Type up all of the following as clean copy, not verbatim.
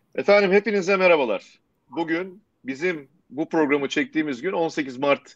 Efendim hepinize merhabalar. Bugün bizim bu programı çektiğimiz gün 18 Mart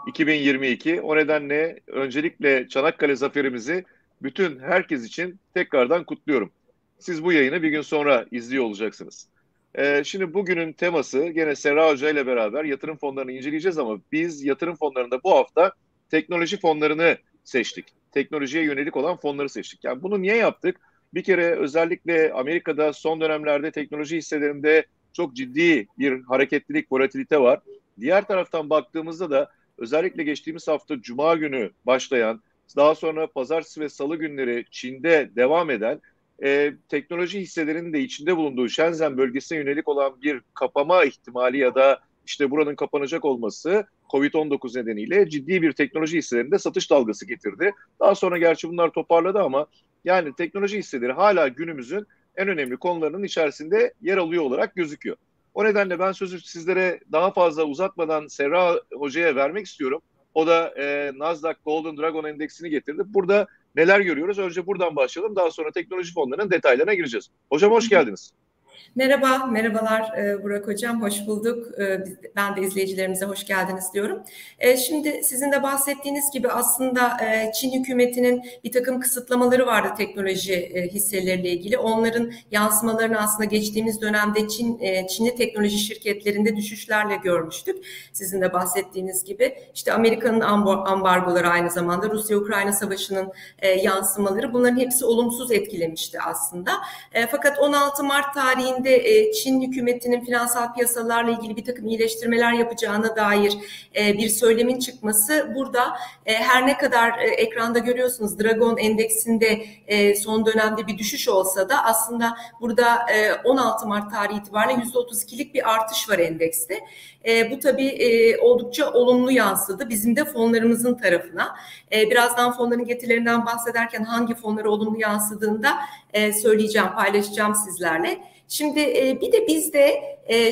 2022. O nedenle öncelikle Çanakkale zaferimizi bütün herkes için tekrardan kutluyorum. Siz bu yayını bir gün sonra izliyor olacaksınız. Şimdi bugünün teması gene Serra Hoca ile beraber yatırım fonlarını inceleyeceğiz ama biz yatırım fonlarında bu hafta teknoloji fonlarını seçtik. Teknolojiye yönelik olan fonları seçtik. Yani bunu niye yaptık? Bir kere özellikle Amerika'da son dönemlerde teknoloji hisselerinde çok ciddi bir hareketlilik, volatilite var. Diğer taraftan baktığımızda da özellikle geçtiğimiz hafta Cuma günü başlayan, daha sonra Pazartesi ve Salı günleri Çin'de devam eden teknoloji hisselerinin de içinde bulunduğu Shenzhen bölgesine yönelik olan bir kapama ihtimali ya da işte buranın kapanacak olması Covid-19 nedeniyle ciddi bir teknoloji hisselerinde satış dalgası getirdi. Daha sonra gerçi bunlar toparladı ama yani teknoloji hisseleri hala günümüzün en önemli konularının içerisinde yer alıyor olarak gözüküyor. O nedenle ben sözü sizlere daha fazla uzatmadan Serra Hoca'ya vermek istiyorum. O da Nasdaq Golden Dragon Endeksini getirdi. Burada neler görüyoruz? Önce buradan başlayalım. Daha sonra teknoloji fonlarının detaylarına gireceğiz. Hocam hoş geldiniz. Merhaba, merhabalar Burak Hocam, hoş bulduk. Ben de izleyicilerimize hoş geldiniz diyorum. Şimdi sizin de bahsettiğiniz gibi aslında Çin hükümetinin bir takım kısıtlamaları vardı teknoloji hisseleriyle ilgili. Onların yansımalarını aslında geçtiğimiz dönemde Çinli teknoloji şirketlerinde düşüşlerle görmüştük. Sizin de bahsettiğiniz gibi işte Amerika'nın ambargoları aynı zamanda Rusya-Ukrayna savaşının yansımaları bunların hepsi olumsuz etkilemişti aslında. Fakat 16 Mart tarihinde Çin hükümetinin finansal piyasalarla ilgili bir takım iyileştirmeler yapacağına dair bir söylemin çıkması burada her ne kadar ekranda görüyorsunuz Dragon endeksinde son dönemde bir düşüş olsa da aslında burada 16 Mart tarihi itibariyle %32'lik bir artış var endekste. Bu tabii oldukça olumlu yansıdı bizim de fonlarımızın tarafına. Birazdan fonların getirilerinden bahsederken hangi fonlara olumlu yansıdığında söyleyeceğim, paylaşacağım sizlerle. Şimdi bir de biz de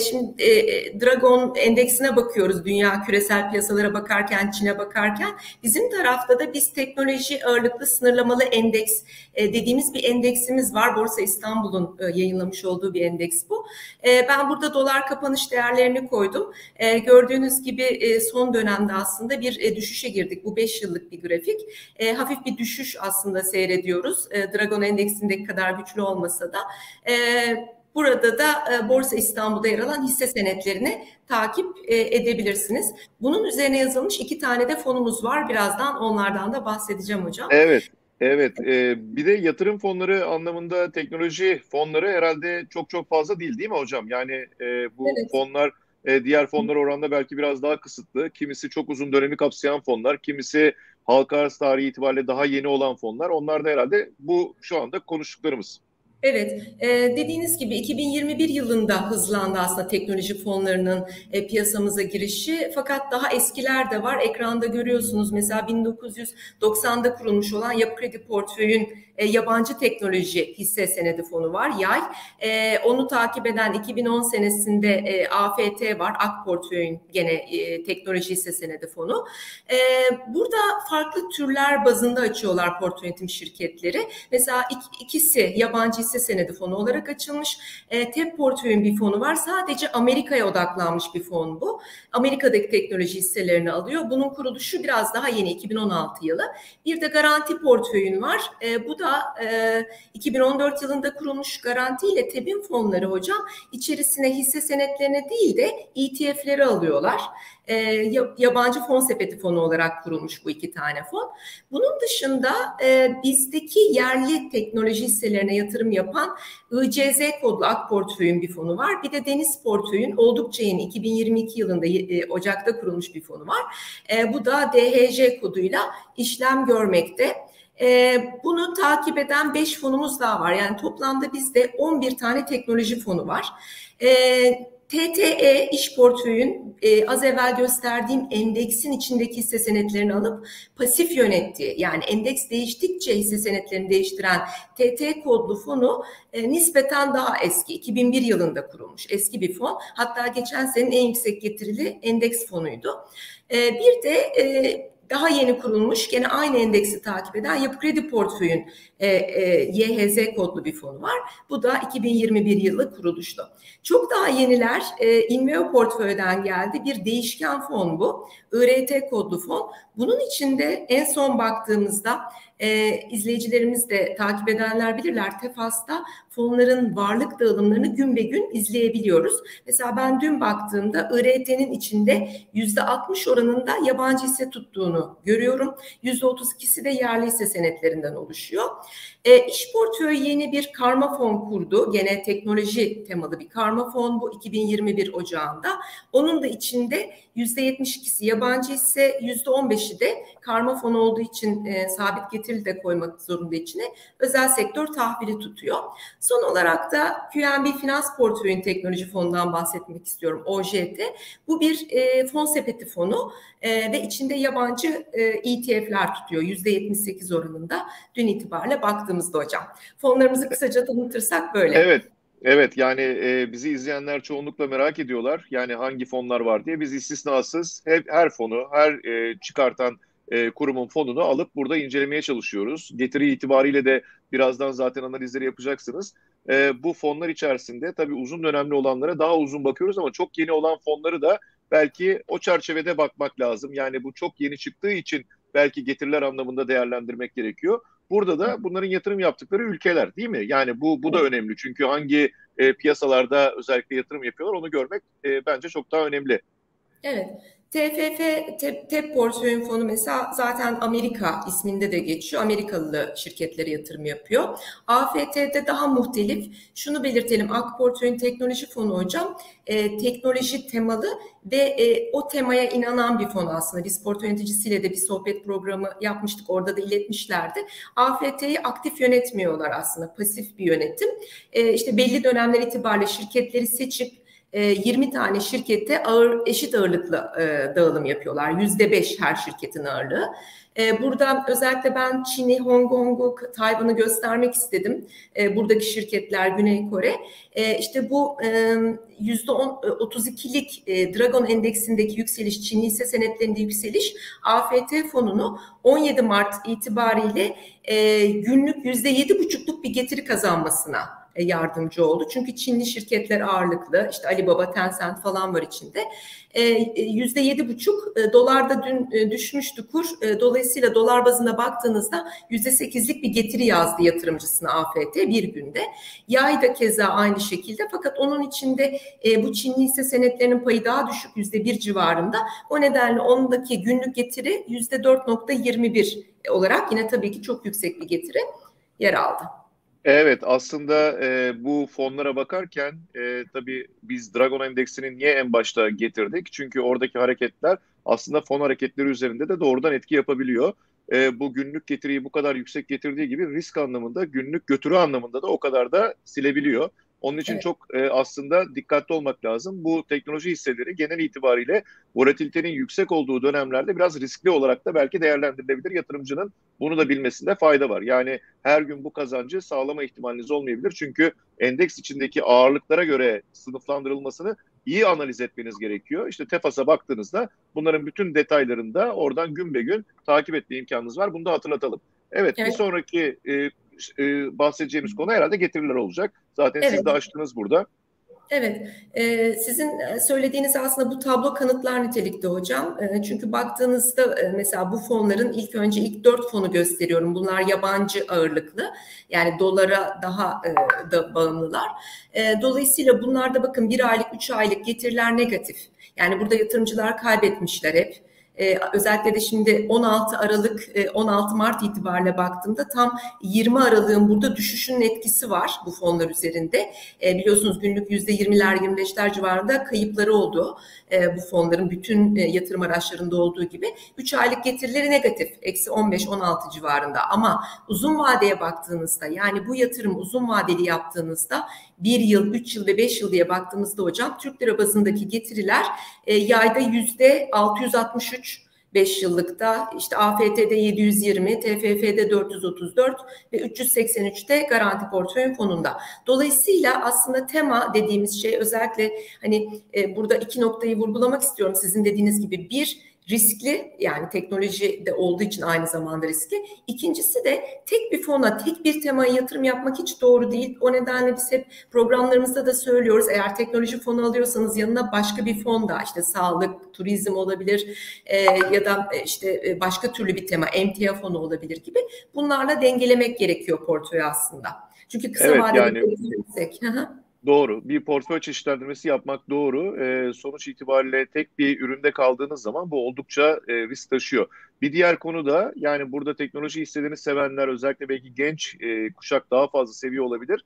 Dragon endeksine bakıyoruz dünya küresel piyasalara bakarken, Çin'e bakarken. Bizim tarafta da biz teknoloji ağırlıklı sınırlamalı endeks dediğimiz bir endeksimiz var. Borsa İstanbul'un yayınlamış olduğu bir endeks bu. Ben burada dolar kapanış değerlerini koydum. Gördüğünüz gibi son dönemde aslında bir düşüşe girdik. Bu 5 yıllık bir grafik. Hafif bir düşüş aslında seyrediyoruz. Dragon endeksindeki kadar güçlü olmasa da. Burada da Borsa İstanbul'da yer alan hisse senetlerini takip edebilirsiniz. Bunun üzerine yazılmış 2 tane de fonumuz var. Birazdan onlardan da bahsedeceğim hocam. Evet, evet. Bir de yatırım fonları anlamında teknoloji fonları herhalde çok çok fazla değil mi hocam? Yani bu Evet. fonlar diğer fonlar oranla belki biraz daha kısıtlı. Kimisi çok uzun dönemi kapsayan fonlar, kimisi halka arz tarihi itibariyle daha yeni olan fonlar. Onlar da herhalde bu şu anda konuştuklarımız. Evet, dediğiniz gibi 2021 yılında hızlandı aslında teknoloji fonlarının piyasamıza girişi. Fakat daha eskiler de var. Ekranda görüyorsunuz mesela 1990'da kurulmuş olan Yapı Kredi Portföy'ün yabancı teknoloji hisse senedi fonu var, Yay. Onu takip eden 2010 senesinde AFT var, Ak Portföy'ün gene teknoloji hisse senedi fonu. Burada farklı türler bazında açıyorlar portföy yönetim şirketleri. Mesela ikisi yabancı hisse senedi fonu olarak açılmış. TEP portföyün bir fonu var. Sadece Amerika'ya odaklanmış bir fon bu. Amerika'daki teknoloji hisselerini alıyor. Bunun kuruluşu biraz daha yeni 2016 yılı. Bir de garanti portföyün var. Bu da 2014 yılında kurulmuş Garanti ile TEB'in fonları hocam içerisine hisse senetlerini değil de ETF'leri alıyorlar. Yabancı fon sepeti fonu olarak kurulmuş bu 2 tane fon. Bunun dışında bizdeki yerli teknoloji hisselerine yatırım yapan ICZ kodlu Ak Portföy'ün bir fonu var. Bir de Deniz Portföy'ün oldukça yeni 2022 yılında Ocak'ta kurulmuş bir fonu var. Bu da DHJ koduyla işlem görmekte. Bunu takip eden 5 fonumuz daha var. Yani toplamda bizde 11 tane teknoloji fonu var. TTE iş portföyün az evvel gösterdiğim endeksin içindeki hisse senetlerini alıp pasif yönettiği, yani endeks değiştikçe hisse senetlerini değiştiren TTE kodlu fonu nispeten daha eski. 2001 yılında kurulmuş eski bir fon. Hatta geçen senenin en yüksek getirili endeks fonuydu. Bir de daha yeni kurulmuş, gene aynı endeksi takip eden Yapı Kredi Portföy'ün YHZ kodlu bir fonu var. Bu da 2021 yılı kuruluşlu. Çok daha yeniler Inveo Portföy'den geldi. Bir değişken fon bu. IRT kodlu fon. Bunun içinde en son baktığımızda izleyicilerimiz de takip edenler bilirler. Tefas'ta fonların varlık dağılımlarını gün be gün izleyebiliyoruz. Mesela ben dün baktığımda IRT'nin içinde %60 oranında yabancı hisse tuttuğunu görüyorum. %32'si de yerli hisse senetlerinden oluşuyor. İş Portföy yeni bir karma fon kurdu. Gene teknoloji temalı bir karma fon bu 2021 Ocağı'nda. Onun da içinde %72'si yabancı hisse, %15'i de karma fon olduğu için sabit getirili de koymak zorunda içine özel sektör tahvili tutuyor. Son olarak da QNB Finans Portföy'ün teknoloji fonundan bahsetmek istiyorum. OJT. Bu bir fon sepeti fonu ve içinde yabancı ETF'ler tutuyor. %78 oranında dün itibariyle baktığımızda hocam. Fonlarımızı kısaca tanıtırsak böyle. Evet. Evet, yani bizi izleyenler çoğunlukla merak ediyorlar. Yani hangi fonlar var diye. Biz istisnasız her fonu, her çıkartan kurumun fonunu alıp burada incelemeye çalışıyoruz. Getiri itibariyle de birazdan zaten analizleri yapacaksınız. Bu fonlar içerisinde tabii uzun dönemli olanlara daha uzun bakıyoruz ama çok yeni olan fonları da belki o çerçevede bakmak lazım. Yani bu çok yeni çıktığı için belki getiriler anlamında değerlendirmek gerekiyor. Burada da bunların yatırım yaptıkları ülkeler, değil mi? Yani bu da önemli. Çünkü hangi piyasalarda özellikle yatırım yapıyorlar onu görmek bence çok daha önemli. Evet. TFF, TEP portföyün fonu mesela zaten Amerika isminde de geçiyor. Amerikalı şirketlere yatırım yapıyor. AFT'de daha muhtelif. Şunu belirtelim. AK portföyün teknoloji fonu hocam. Teknoloji temalı ve o temaya inanan bir fon aslında. Biz portföy yöneticisiyle de bir sohbet programı yapmıştık. Orada da iletmişlerdi. AFT'yi aktif yönetmiyorlar aslında. Pasif bir yönetim. İşte belli dönemler itibariyle şirketleri seçip 20 tane şirkette eşit ağırlıklı dağılım yapıyorlar. %5 her şirketin ağırlığı. Burada özellikle ben Çin'i, Hong Kong'u, Tayvan'ı göstermek istedim. Buradaki şirketler Güney Kore. İşte bu %32'lik Dragon Endeksindeki yükseliş, Çin hisse senetlerinde yükseliş AFT fonunu 17 Mart itibariyle günlük %7,5'luk bir getiri kazanmasına yardımcı oldu. Çünkü Çinli şirketler ağırlıklı, işte Alibaba, Tencent falan var içinde. %7,5 dolarda dün düşmüştü kur. Dolayısıyla dolar bazında baktığınızda %8'lik bir getiri yazdı yatırımcısına AFT bir günde. Yay da keza aynı şekilde. Fakat onun içinde bu Çinli hisse senetlerinin payı daha düşük %1 civarında. O nedenle ondaki günlük getiri %4,21 olarak yine tabii ki çok yüksek bir getiri yer aldı. Evet, aslında bu fonlara bakarken tabii biz Dragon Endeksini niye en başta getirdik? Çünkü oradaki hareketler aslında fon hareketleri üzerinde de doğrudan etki yapabiliyor. Bu günlük getiriyi bu kadar yüksek getirdiği gibi risk anlamında, günlük götürü anlamında da o kadar da silebiliyor. Onun için Evet. çok aslında dikkatli olmak lazım. Bu teknoloji hisseleri genel itibariyle volatilitenin yüksek olduğu dönemlerde biraz riskli olarak da belki değerlendirilebilir. Yatırımcının bunu da bilmesinde fayda var. Yani her gün bu kazancı sağlama ihtimaliniz olmayabilir. Çünkü endeks içindeki ağırlıklara göre sınıflandırılmasını iyi analiz etmeniz gerekiyor. İşte Tefas'a baktığınızda bunların bütün detaylarını da oradan gün be gün takip etme imkanınız var. Bunu da hatırlatalım. Evet, bir sonraki bahsedeceğimiz konu herhalde getiriler olacak. Zaten siz de açtınız burada. Evet, sizin söylediğiniz aslında bu tablo kanıtlar nitelikte hocam. Çünkü baktığınızda mesela bu fonların ilk 4 fonu gösteriyorum. Bunlar yabancı ağırlıklı, yani dolara daha da bağımlılar. Dolayısıyla bunlarda bakın 1 aylık, 3 aylık getiriler negatif. Yani burada yatırımcılar kaybetmişler hep. Özellikle de şimdi 16 Mart itibariyle baktığımda tam 20 Aralık'ın burada düşüşünün etkisi var bu fonlar üzerinde. Biliyorsunuz günlük %20'ler 25'ler civarında kayıpları oldu. Bu fonların bütün yatırım araçlarında olduğu gibi 3 aylık getirileri negatif, -15-16 civarında, ama uzun vadeye baktığınızda, yani bu yatırım uzun vadeli yaptığınızda 1 yıl, 3 yıl ve 5 yıl diye baktığımızda hocam Türk lira bazındaki getiriler yayda %663, 5 yıllıkta, işte AFT'de 720, TFF'de 434 ve 383'te Garanti Portföy Fonu'nda. Dolayısıyla aslında tema dediğimiz şey, özellikle hani burada 2 noktayı vurgulamak istiyorum sizin dediğiniz gibi. Bir, riskli, yani teknoloji de olduğu için aynı zamanda riskli. İkincisi de tek bir fona, tek bir temaya yatırım yapmak hiç doğru değil. O nedenle biz hep programlarımızda da söylüyoruz. Eğer teknoloji fonu alıyorsanız yanına başka bir fon da, işte sağlık, turizm olabilir ya da işte başka türlü bir tema, emtia fonu olabilir gibi. Bunlarla dengelemek gerekiyor portföyü aslında. Çünkü kısa Evet, vadeli yani yüksek. doğru. Bir portföy çeşitlendirmesi yapmak doğru. Sonuç itibariyle tek bir üründe kaldığınız zaman bu oldukça risk taşıyor. Bir diğer konu da, yani burada teknoloji hisselerini sevenler, özellikle belki genç kuşak daha fazla seviyor olabilir.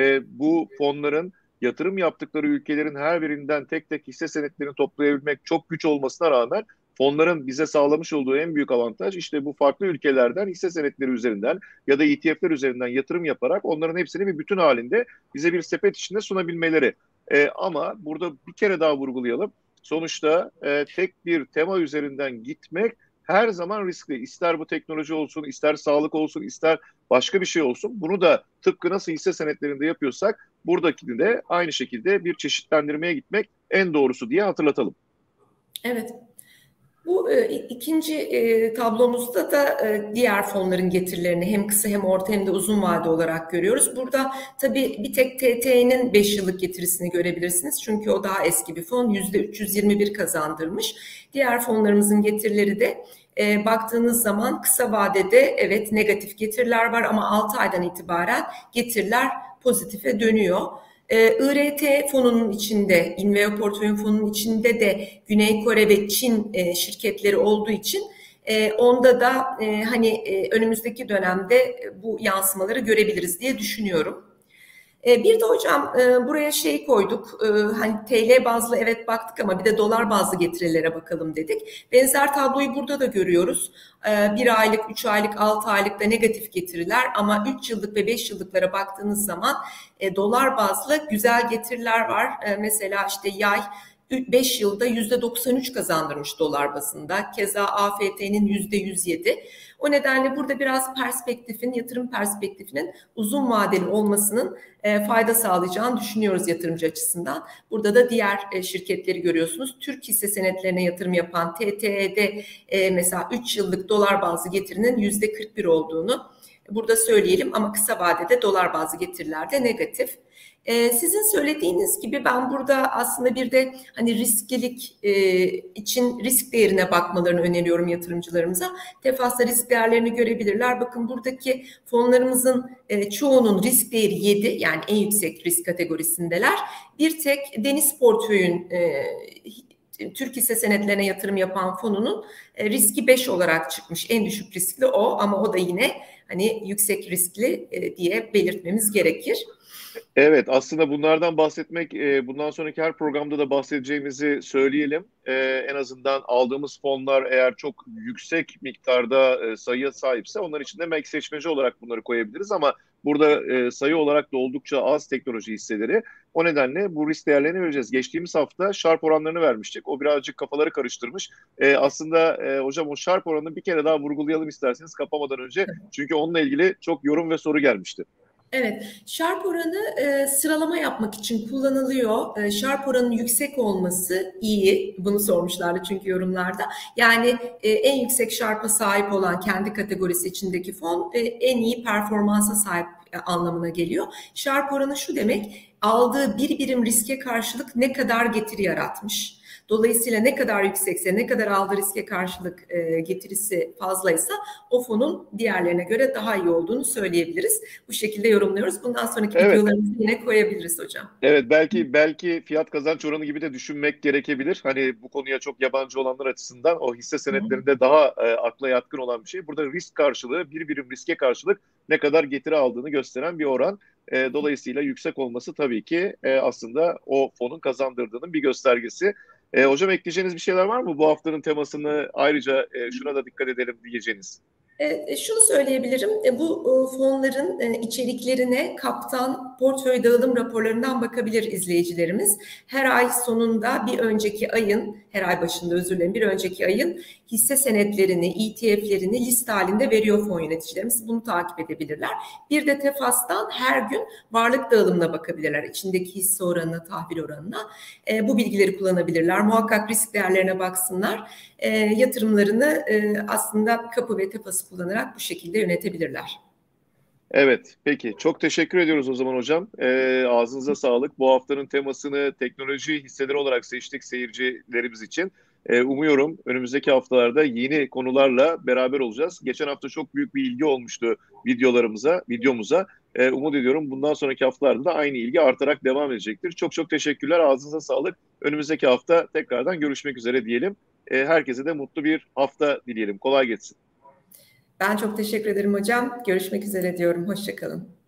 Bu fonların yatırım yaptıkları ülkelerin her birinden tek tek hisse senetlerini toplayabilmek çok güç olmasına rağmen fonların bize sağlamış olduğu en büyük avantaj, işte bu farklı ülkelerden hisse senetleri üzerinden ya da ETF'ler üzerinden yatırım yaparak onların hepsini bir bütün halinde bize bir sepet içinde sunabilmeleri. Ama burada bir kere daha vurgulayalım. Sonuçta tek bir tema üzerinden gitmek her zaman riskli. İster bu teknoloji olsun, ister sağlık olsun, ister başka bir şey olsun. Bunu da tıpkı nasıl hisse senetlerinde yapıyorsak buradakini de aynı şekilde bir çeşitlendirmeye gitmek en doğrusu diye hatırlatalım. Evet. Bu ikinci tablomuzda da diğer fonların getirilerini hem kısa hem orta hem de uzun vade olarak görüyoruz. Burada tabii bir tek TT'nin 5 yıllık getirisini görebilirsiniz. Çünkü o daha eski bir fon, %321 kazandırmış. Diğer fonlarımızın getirileri de baktığınız zaman kısa vadede evet negatif getiriler var ama 6 aydan itibaren getiriler pozitife dönüyor. IRT fonunun içinde, Inveo portföy fonunun içinde de Güney Kore ve Çin şirketleri olduğu için onda da hani önümüzdeki dönemde bu yansımaları görebiliriz diye düşünüyorum. Bir de hocam buraya şey koyduk, hani TL bazlı evet baktık ama bir de dolar bazlı getirilere bakalım dedik. Benzer tabloyu burada da görüyoruz. 1 aylık, 3 aylık, 6 aylıkta negatif getiriler ama 3 yıllık ve 5 yıllıklara baktığınız zaman dolar bazlı güzel getiriler var. Mesela işte yay 5 yılda %93 kazandırmış dolar bazında. Keza AFT'nin %107. O nedenle burada biraz perspektifin, yatırım perspektifinin uzun vadeli olmasının fayda sağlayacağını düşünüyoruz yatırımcı açısından. Burada da diğer şirketleri görüyorsunuz. Türk hisse senetlerine yatırım yapan TTE'de mesela 3 yıllık dolar bazlı getirinin %41 olduğunu burada söyleyelim ama kısa vadede dolar bazlı getirilerde negatif. Sizin söylediğiniz gibi ben burada aslında bir de hani risklilik için risk değerine bakmalarını öneriyorum yatırımcılarımıza. Tefasla risk değerlerini görebilirler. Bakın buradaki fonlarımızın çoğunun risk değeri 7, yani en yüksek risk kategorisindeler. Bir tek Deniz Portföy'ün Türk hisse senetlerine yatırım yapan fonunun riski 5 olarak çıkmış. En düşük riskli o ama o da yine hani yüksek riskli diye belirtmemiz gerekir. Evet, aslında bunlardan bahsetmek, bundan sonraki her programda da bahsedeceğimizi söyleyelim. En azından aldığımız fonlar eğer çok yüksek miktarda sayıya sahipse onlar için de belki seçmeci olarak bunları koyabiliriz ama burada sayı olarak da oldukça az teknoloji hisseleri. O nedenle bu risk değerlerini vereceğiz. Geçtiğimiz hafta Sharp oranlarını vermiştik. O birazcık kafaları karıştırmış. Aslında hocam o Sharp oranını bir kere daha vurgulayalım isterseniz kapamadan önce. Çünkü onunla ilgili çok yorum ve soru gelmişti. Evet, Sharp oranı sıralama yapmak için kullanılıyor. Sharp oranın yüksek olması iyi. Bunu sormuşlardı çünkü yorumlarda. Yani en yüksek Sharp'a sahip olan kendi kategorisi içindeki fon en iyi performansa sahip anlamına geliyor. Sharp oranı şu demek, aldığı bir birim riske karşılık ne kadar getiri yaratmış. Dolayısıyla ne kadar yüksekse, ne kadar aldığı riske karşılık getirisi fazlaysa o fonun diğerlerine göre daha iyi olduğunu söyleyebiliriz. Bu şekilde yorumluyoruz. Bundan sonraki videolarımızı yine koyabiliriz hocam. Evet, belki fiyat kazanç oranı gibi de düşünmek gerekebilir. Hani bu konuya çok yabancı olanlar açısından o hisse senetlerinde daha akla yatkın olan bir şey. Burada risk karşılığı, bir birim riske karşılık ne kadar getiri aldığını gösteren bir oran. Dolayısıyla yüksek olması tabii ki aslında o fonun kazandırdığının bir göstergesi. Hocam ekleyeceğiniz bir şeyler var mı? Bu haftanın temasını ayrıca şuna da dikkat edelim diyeceğiniz. Şunu söyleyebilirim, bu fonların içeriklerine kaptan portföy dağılım raporlarından bakabilir izleyicilerimiz. Her ay sonunda bir önceki ayın, her ay başında özür dilerim, bir önceki ayın hisse senetlerini, ETF'lerini liste halinde veriyor fon yöneticilerimiz. Bunu takip edebilirler. Bir de Tefas'tan her gün varlık dağılımına bakabilirler. İçindeki hisse oranına, tahvil oranına. Bu bilgileri kullanabilirler. Muhakkak risk değerlerine baksınlar. Yatırımlarını aslında Kapı ve Tefas'ı kullanarak bu şekilde yönetebilirler. Evet, peki. Çok teşekkür ediyoruz o zaman hocam. Ağzınıza sağlık. Bu haftanın temasını teknoloji hisseleri olarak seçtik seyircilerimiz için. Umuyorum önümüzdeki haftalarda yeni konularla beraber olacağız. Geçen hafta çok büyük bir ilgi olmuştu videomuza. Umut ediyorum bundan sonraki haftalarda da aynı ilgi artarak devam edecektir. Çok çok teşekkürler. Ağzınıza sağlık. Önümüzdeki hafta tekrardan görüşmek üzere diyelim. Herkese de mutlu bir hafta dileyelim. Kolay gelsin. Ben çok teşekkür ederim hocam. Görüşmek üzere diyorum. Hoşça kalın.